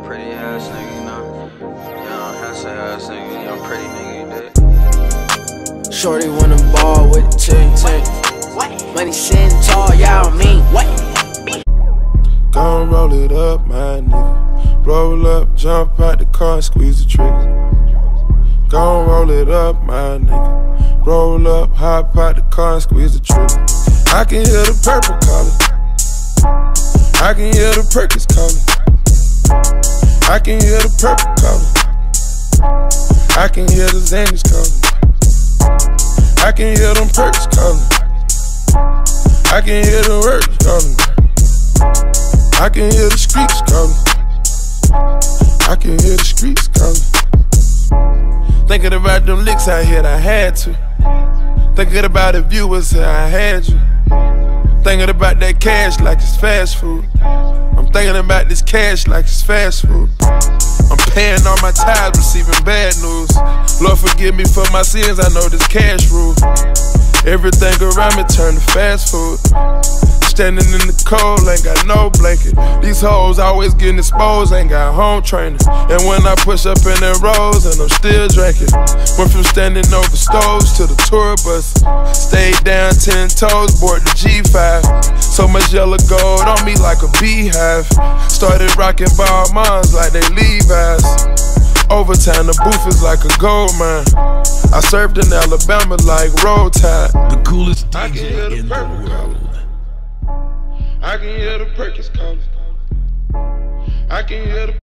pretty ass nigga, you know. Young, handsome ass nigga, young, pretty nigga, you dig? Shorty wanna ball with the ting. Money sitting tall, y'all mean what? Gon' roll it up, my nigga. Roll up, jump out the car and squeeze the trigger. Gon' roll it up, my nigga. Roll up, hop out the car and squeeze the trigger. I can hear the purple calling. I can hear the Perkins calling. I can hear the purple calling. I can hear the Xannies calling. I can hear them perks calling. I can hear the words calling. I can hear the streets calling. I can hear the streets calling. Thinking about them licks I hit, I had to. Thinking about the viewers that I had you. Thinking about that cash like it's fast food. I'm thinking about this cash like it's fast food. I'm paying all my tithes, receiving bad news. Lord forgive me for my sins, I know this cash rule. Everything around me turn to fast food. Standing in the cold, ain't got no blanket. These hoes always getting exposed, ain't got home training. And when I push up in their rows, and I'm still drinking. Went from standing over stoves to the tour bus. Stayed down 10 toes, board the G5. So much yellow gold on me like a beehive. Started rocking Balmains like they Levi's. Overtime, the booth is like a gold mine. I served in Alabama like Roll Tide. The coolest DJ in the world. I can hear the Perkins calling. I can hear the